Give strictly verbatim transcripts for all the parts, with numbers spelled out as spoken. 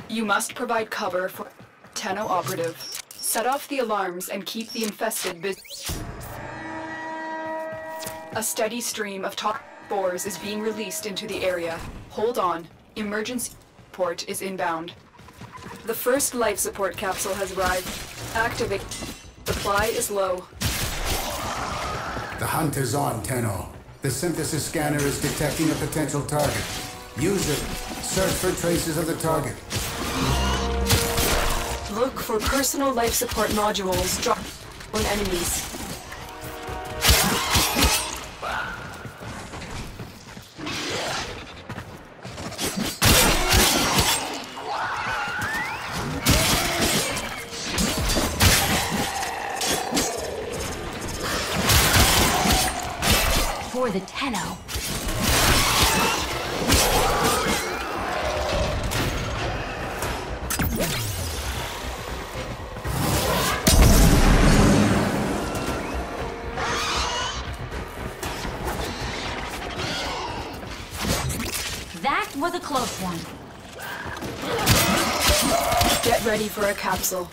You must provide cover for Tenno operative. Set off the alarms and keep the infested busy. A steady stream of top spores is being released into the area. Hold on. Emergency support is inbound. The first life support capsule has arrived. Activate. Supply is low. The hunt is on, Tenno. The synthesis scanner is detecting a potential target. Use it. Search for traces of the target. Look for personal life support modules dropped on enemies. For the Tenno. That was a close one. Get ready for a capsule.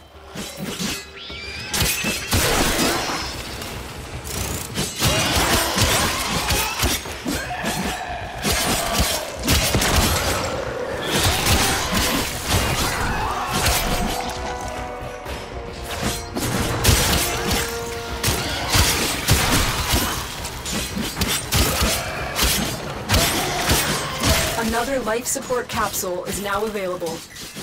Another life support capsule is now available.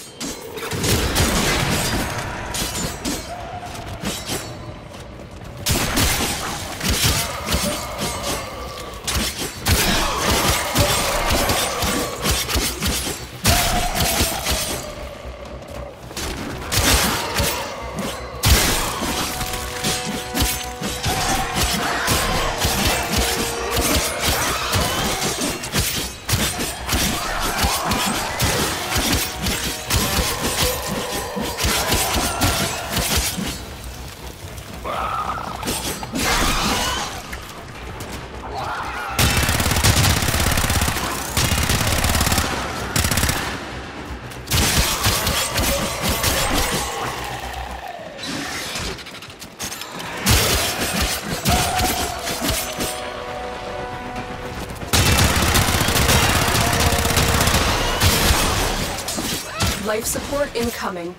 Life support incoming.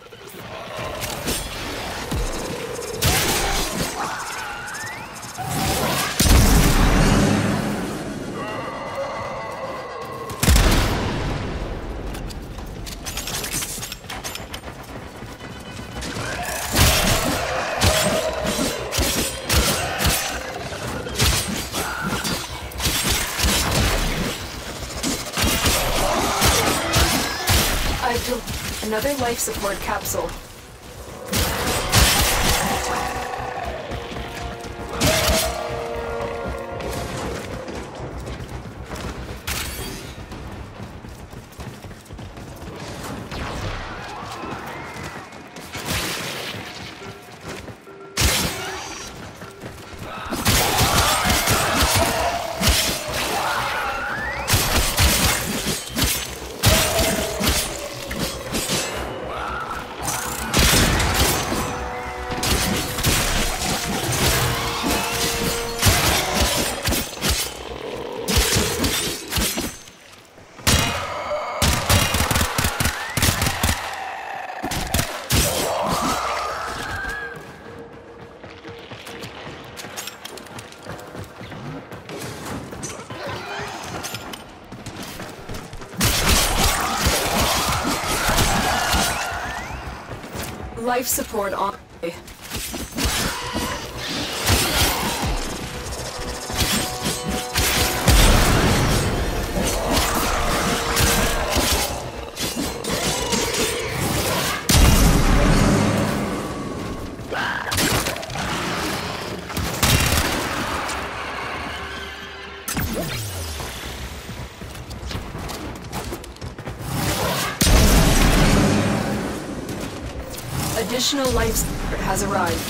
Another life support capsule. Life support on. Additional life support has arrived.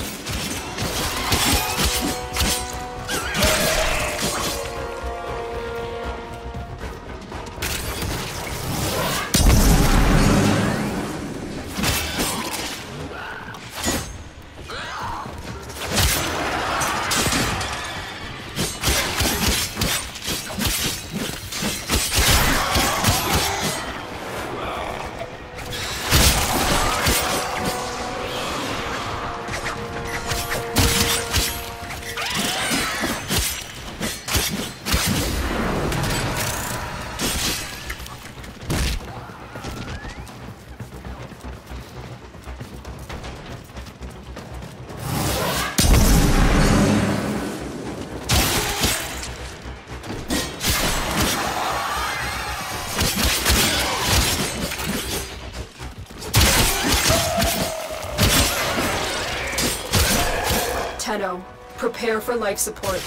Tenno, prepare for life support.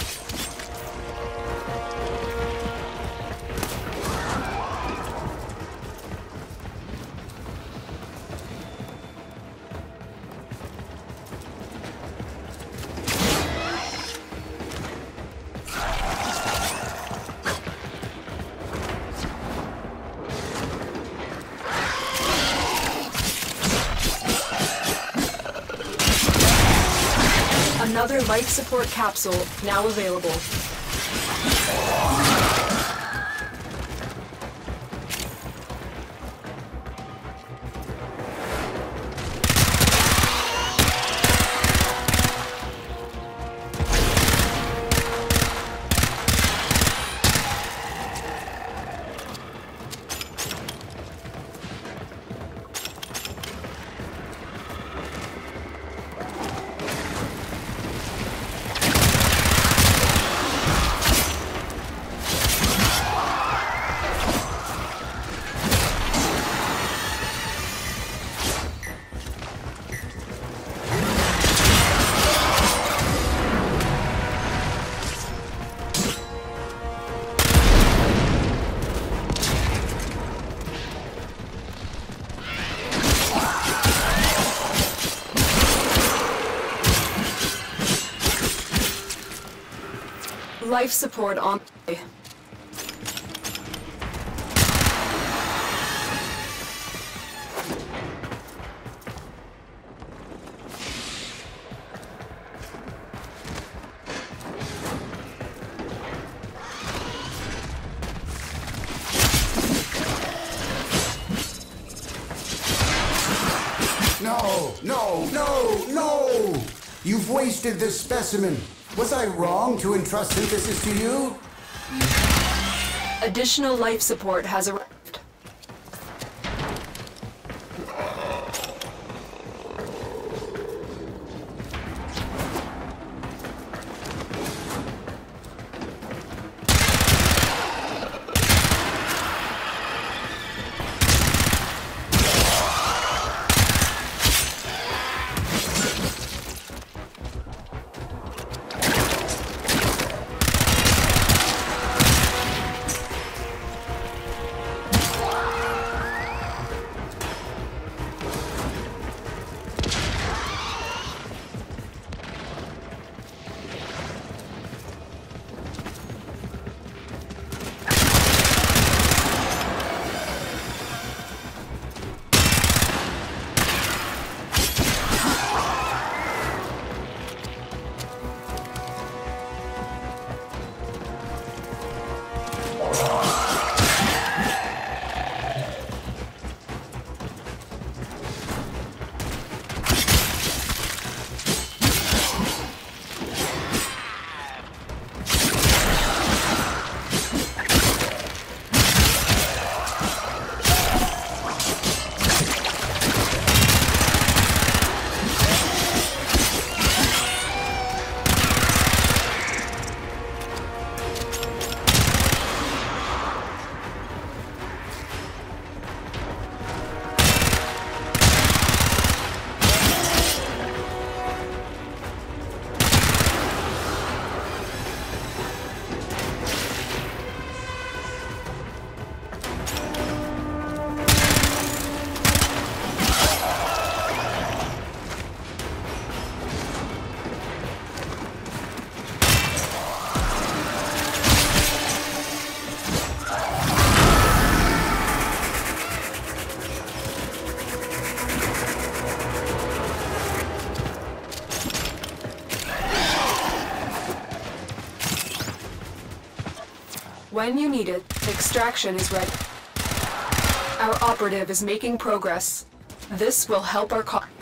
Another life support capsule now available. Life support on. No, no, no, no! You've wasted this specimen. Was I wrong to entrust synthesis to you? Additional life support has arrived. When you need it, extraction is ready. Our operative is making progress. This will help our cause.